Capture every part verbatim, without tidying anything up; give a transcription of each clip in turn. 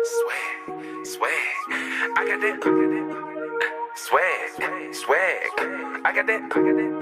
Swag, swag, I got that. Swag, swag, I got that.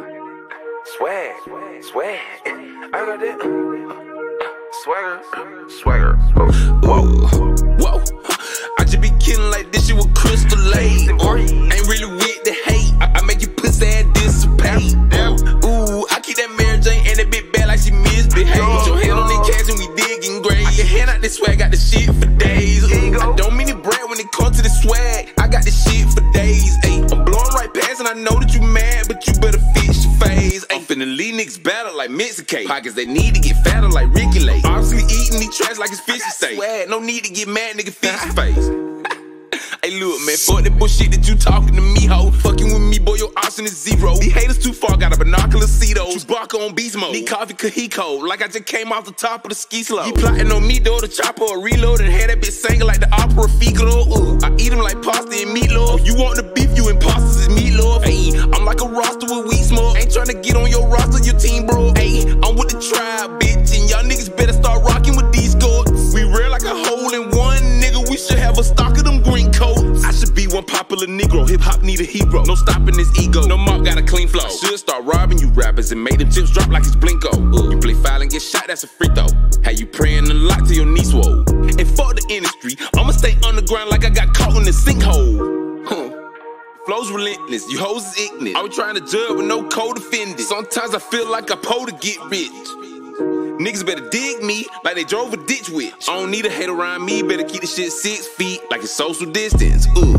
Swag, swag, I got that. Swagger, swagger. Whoa, whoa. I just be killing like this shit with Crystal Lake. Ain't really with the hate. I, I make you pussy and dissipate. Ooh, I keep that Mary Jane and that bit bad like she misbehaved. Put your hand on the cash and we digging grave. I can hand out this swag, got the shit for days. Ooh, I don't mean to brag when it comes to the swag. I got this shit for days. Ay, I'm blowing right past and I know that you mad, but you better fix your phase. I'm finna lead niggas battle like Mexican. Pockets they need to get fatter like Ricky Lake. Obviously eating these trash like it's fish steak. Swag, no need to get mad, nigga, fix your face. Hey look, man, fuck that bullshit that you talking to me, ho. Fucking with me, boy, your option is zero. These haters too far, got a binocular see those. Chewbacca on beast mode. Need coffee, cause he cold. Like I just came off the top of the ski slope. He plotting on me, though, the chopper or reload. And had that bitch singing like the opera Figaro. Ooh, I eat him like pasta and meatloaf. You want the beef, you imposters is meatloaf. Ayy, I'm like a roster with weed smoke. Ain't tryna get on your roster, your team, bro. Ayy, I'm with the tribe, bitch. And y'all niggas better start rocking with these goats. We rare like a hole in one, nigga. We should have a stock of them green coats. I should be one popular Negro. Hip hop need a hero. No stopping this ego. No mop got a clean flow. I should start robbing you rappers and make them chips drop like it's Blinko. Uh, you play foul and get shot, that's a free throw. How you praying a lot till your knees swole. And fuck the industry, I'ma stay underground like I got caught in the sinkhole. Huh. Flow's relentless, you hoes is ignorant. I was trying to judge with no code offended. Sometimes I feel like I'm po to get rich. Niggas better dig me like they drove a ditch witch. I don't need a hate around me, better keep the shit six feet like it's social distance. Ooh,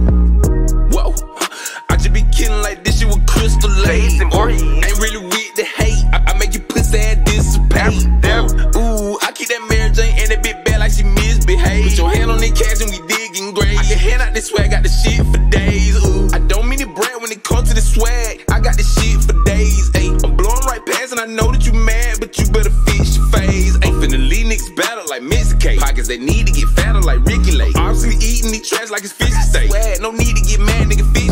whoa. I just be killing like this shit with Crystal Lake. Ain't really with the hate. I, I make you pussy and dissipate. Ooh, I keep that Mary Jane and that bit bad like she misbehaved. Put your hand on the cash and we digging grave. I can hand out this swag, got the shit for days. Ooh, I don't mean to brag when it comes to the swag. I got this shit for days. Ay, I'm blowing right past and I know that you mad, but you better fix your phase. Ain't finna lead niggas battle like Mexican. Pockets they need to get fatter like Ricky Lake. Obviously eating these trash like it's fish steak. Swag, no need to get mad, nigga.